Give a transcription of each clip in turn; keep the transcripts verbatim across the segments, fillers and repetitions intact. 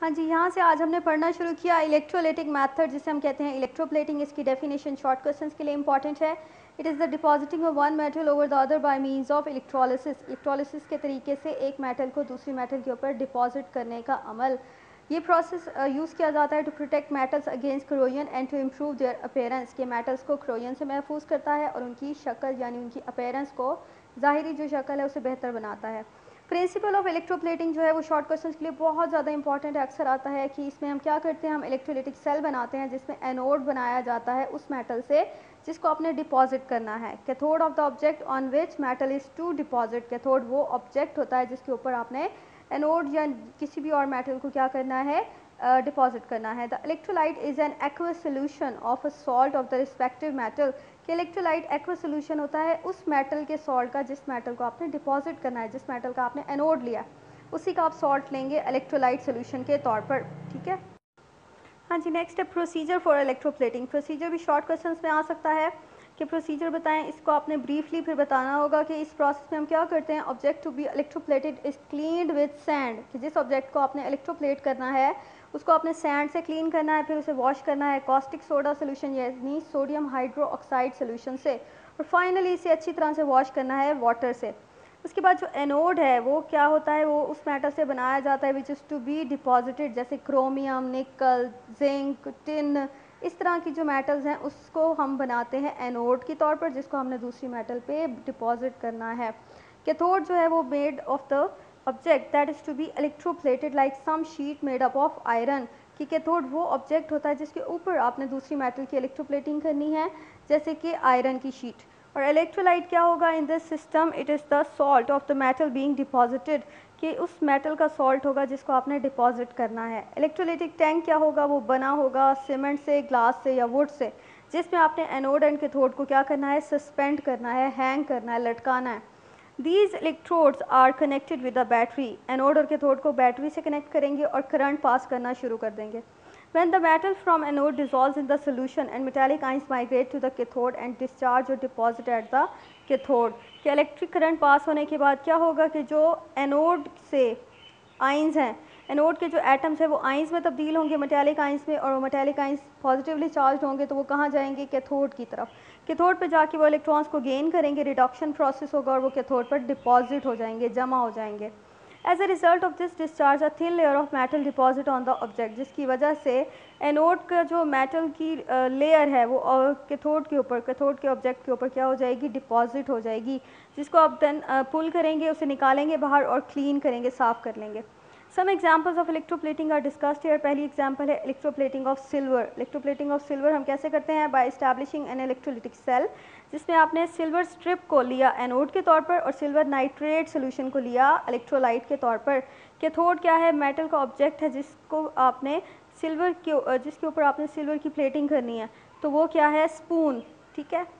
हाँ जी, यहाँ से आज हमने पढ़ना शुरू किया इलेक्ट्रोलाइटिक मेथड, जिसे हम कहते हैं इलेक्ट्रोप्लेटिंग। इसकी डेफिनेशन शॉर्ट क्वेश्चंस के लिए इंपॉर्टेंट है। It is the depositing of one metal over the other by means of electrolysis. Electrolysis के तरीके से एक मेटल को दूसरी मेटल के ऊपर डिपॉजिट करने का अमल। ये प्रोसेस यूज़ किया जाता है to protect metals against corrosion and to improve their appearance, के मेटल्स को क्रोजन से महफूज करता है और उनकी शक्ल यानी उनकी अपीयरेंस को, ज़ाहिरी जो शक्ल है उसे बेहतर बनाता है। प्रिंसिपल ऑफ इलेक्ट्रोप्लेटिंग जो है वो शॉर्ट क्वेश्चन के लिए बहुत ज़्यादा इंपॉर्टेंट है। अक्सर आता है कि इसमें हम क्या करते हैं, हम इलेक्ट्रोलाइटिक सेल बनाते हैं जिसमें एनोड बनाया जाता है उस मेटल से जिसको आपने डिपॉजिट करना है। Cathode of the object on which metal is to deposit. Cathode वो ऑब्जेक्ट होता है जिसके ऊपर आपने एनोड या किसी भी और मेटल को क्या करना है, डिपॉजिट uh, करना है। The electrolyte is an aqueous solution of a salt of the respective metal. कि इलेक्ट्रोलाइट एक्वस सोल्यूशन होता है उस मेटल के सॉल्ट का जिस मेटल को आपने डिपॉजिट करना है, जिस मेटल का आपने एनोड लिया उसी का आप सॉल्ट लेंगे इलेक्ट्रोलाइट सोल्यूशन के तौर पर। ठीक है। हाँ जी, नेक्स्ट है प्रोसीजर फॉर इलेक्ट्रोप्लेटिंग। प्रोसीजर भी शॉर्ट क्वेश्चंस में आ सकता है कि प्रोसीजर बताएं। इसको आपने ब्रीफली फिर बताना होगा कि इस प्रोसेस में हम क्या करते हैं। Object to be electroplated is cleaned with sand, कि जिस ऑब्जेक्ट को आपने इलेक्ट्रोप्लेट करना है उसको आपने सैंड से क्लीन करना है, फिर उसे वॉश करना है कॉस्टिक सोडा सोल्यूशन यानी सोडियम हाइड्रोक्साइड सोल्यूशन से, और फाइनली इसे अच्छी तरह से वॉश करना है वाटर से। उसके बाद जो एनोड है वो क्या होता है, वो उस मेटल से बनाया जाता है which is to be deposited, जैसे क्रोमियम, निकल, जिंक, टिन, इस तरह की जो मेटल्स हैं उसको हम बनाते हैं एनोड के तौर पर, जिसको हमने दूसरी मेटल पे डिपॉजिट करना है। कैथोड जो है वो made of the object that is to be electroplated like some sheet made up of iron. कि कैथोड वो ऑब्जेक्ट होता है जिसके ऊपर आपने दूसरी मेटल की इलेक्ट्रोप्लेटिंग करनी है, जैसे कि आयरन की शीट। और इलेक्ट्रोलाइट क्या होगा in this system, it is the salt of the metal being deposited, कि उस मेटल का सॉल्ट होगा जिसको आपने डिपॉजिट करना है। इलेक्ट्रोलाइटिक टैंक क्या होगा, वो बना होगा सीमेंट से, ग्लास से या वुड से, जिसमें आपने एनोड एंड कैथोड को क्या करना है, सस्पेंड करना है, हैंग करना है, लटकाना है। These electrodes are connected with a battery. Anode और कैथोड को बैटरी से कनेक्ट करेंगे और करंट पास करना शुरू कर देंगे। When the metal from anode dissolves in the solution and metallic ions migrate to the cathode and discharge or deposit at the cathode, कि इलेक्ट्रिक करंट पास होने के बाद क्या होगा कि जो एनोड से आइंस हैं, एनोड के जो एटम्स हैं वो आइंस में तब्दील होंगे मेटालिक आइंस में, और वो मेटालिक आइंस पॉजिटिवली चार्ज होंगे तो वो कहाँ जाएंगे, कैथोड की तरफ। कैथोड पे जाके वो इलेक्ट्रॉन्स को गेन करेंगे, रिडक्शन प्रोसेस होगा और वो कैथोड पर डिपॉजिट हो जाएंगे, जमा हो जाएंगे। As a result of this discharge a thin layer of metal deposit on the object, जिसकी वजह से एनोड का जो मेटल की लेयर है वो कैथोड के ऊपर, कैथोड के ऑब्जेक्ट के ऊपर क्या हो जाएगी, डिपॉजिट हो जाएगी, जिसको आप देन पुल करेंगे, उसे निकालेंगे बाहर और क्लीन करेंगे, साफ़ कर लेंगे। Some examples of electroplating are discussed here. पहली एग्जाम्पल है electroplating of silver. Electroplating of silver हम कैसे करते हैं, by establishing an electrolytic cell, जिसमें आपने सिल्वर स्ट्रिप को लिया एनोड के तौर पर और सिल्वर नाइट्रेट सोल्यूशन को लिया इलेक्ट्रोलाइट के तौर पर। कैथोड क्या है, मेटल का ऑब्जेक्ट है जिसको आपने सिल्वर के जिसके ऊपर आपने सिल्वर की प्लेटिंग करनी है, तो वो क्या है, स्पून। ठीक है।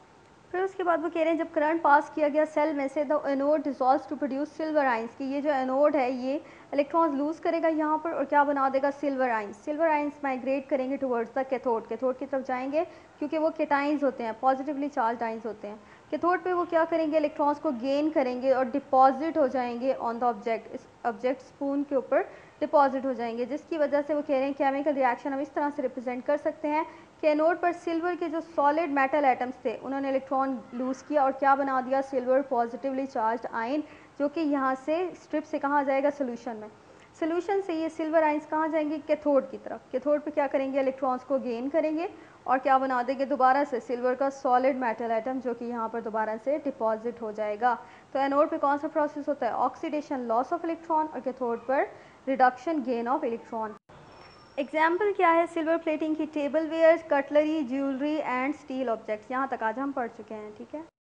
फिर उसके बाद वो कह रहे हैं जब करंट पास किया गया सेल में से, the anode dissolves to produce silver ions, कि ये जो एनोड है ये इलेक्ट्रॉन्स लूज करेगा यहाँ पर और क्या बना देगा, silver ions. Silver ions migrate करेंगे टुवर्ड्स द कैथोड, कैथोड की तरफ जाएंगे क्योंकि वो केटाइंस होते हैं, पॉजिटिवली चार्ज आइंस होते हैं। कैथोड पे वो क्या करेंगे, इलेक्ट्रॉन्स को गेन करेंगे और डिपॉजिट हो जाएंगे ऑन द ऑब्जेक्ट, इस ऑब्जेक्ट स्पून के ऊपर डिपॉजिट हो जाएंगे, जिसकी वजह से वो कह रहे हैं केमिकल रिएक्शन हम इस तरह से रिप्रेजेंट कर सकते हैं कि एनोड पर सिल्वर के जो सॉलिड मेटल एटम्स थे उन्होंने इलेक्ट्रॉन लूज़ किया और क्या बना दिया, सिल्वर पॉजिटिवली चार्ज्ड आयन, जो कि यहाँ से स्ट्रिप से कहाँ जाएगा, सोल्यूशन में। सोल्यूशन से ये सिल्वर आइंस कहाँ जाएंगे, कैथोड की तरफ। कैथोड पे क्या करेंगे, इलेक्ट्रॉन्स को गेन करेंगे और क्या बना देंगे, दोबारा से सिल्वर का सॉलिड मेटल एटम, जो कि यहाँ पर दोबारा से डिपॉजिट हो जाएगा। तो एनोड पे कौन सा प्रोसेस होता है, ऑक्सीडेशन, लॉस ऑफ इलेक्ट्रॉन, और कैथोड पर reduction, gain of electron. Example क्या है, सिल्वर प्लेटिंग की tableware, cutlery, jewellery and steel objects. यहाँ तक आज हम पढ़ चुके हैं। ठीक है।